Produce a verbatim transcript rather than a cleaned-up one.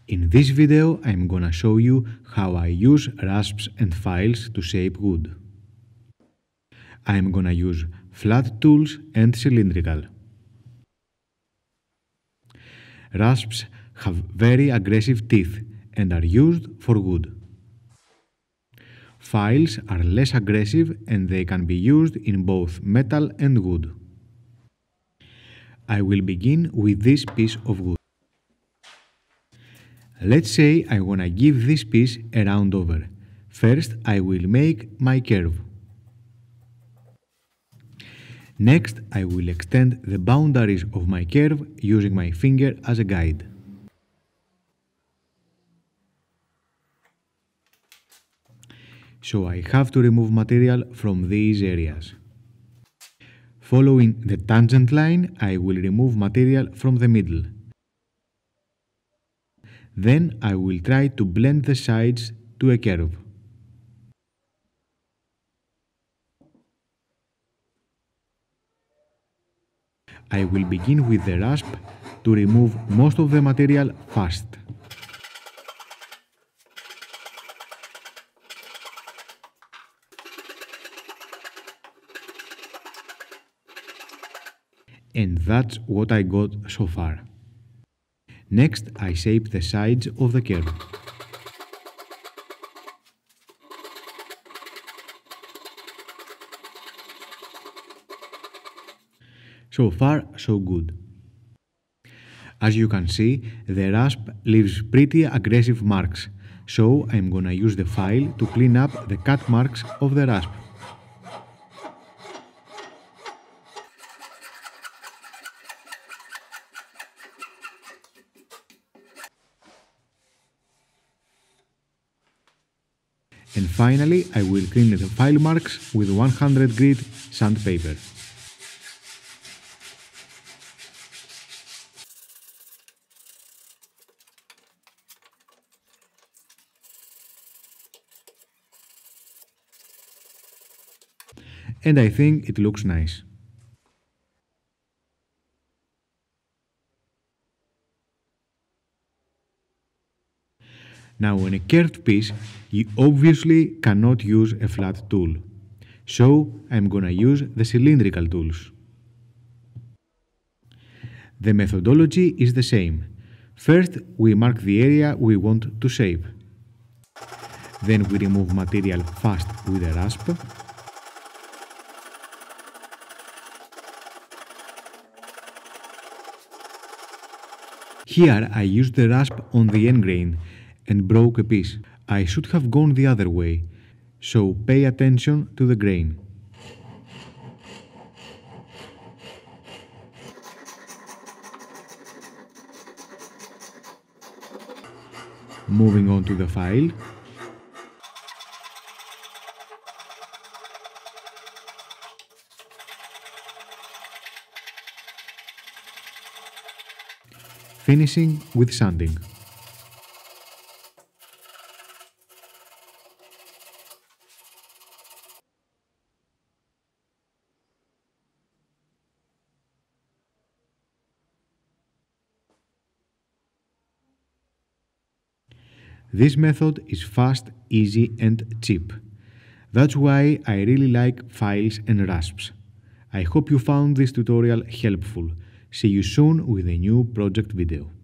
In this video, I'm gonna show you how I use rasps and files to shape wood. I'm gonna use flat tools and cylindrical. Rasps have very aggressive teeth and are used for wood. Files are less aggressive and they can be used in both metal and wood. I will begin with this piece of wood. Let's say I wanna give this piece a round over. First, I will make my curve. Next, I will extend the boundaries of my curve using my finger as a guide. So I have to remove material from these areas. Following the tangent line, I will remove material from the middle. Then I will try to blend the sides to a curve. I will begin with the rasp to remove most of the material fast. And that's what I got so far. Next, I shape the sides of the curve. So far, so good. As you can see, the rasp leaves pretty aggressive marks, so I'm gonna use the file to clean up the cut marks of the rasp. And finally, I will clean the file marks with one hundred grit sandpaper. And I think it looks nice. Now, on a curved piece, you obviously cannot use a flat tool. So, I'm gonna use the cylindrical tools. The methodology is the same. First, we mark the area we want to shape. Then we remove material fast with a rasp. Here I used the rasp on the end grain and broke a piece. I should have gone the other way, so pay attention to the grain. Moving on to the file. Finishing with sanding. This method is fast, easy and cheap. That's why I really like files and rasps. I hope you found this tutorial helpful. See you soon with a new project video.